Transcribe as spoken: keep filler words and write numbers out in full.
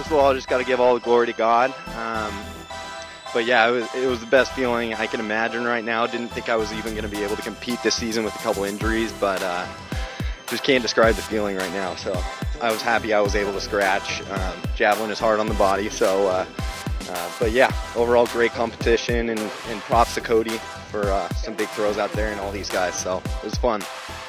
first of all, I just got to give all the glory to God. Um, but yeah, it was, it was the best feeling I can imagine right now. Didn't think I was even going to be able to compete this season with a couple injuries, but uh, just can't describe the feeling right now. So I was happy I was able to scratch. Um, javelin is hard on the body, so uh, uh, but yeah, overall great competition, and, and props to Cody for uh, some big throws out there and all these guys. So it was fun.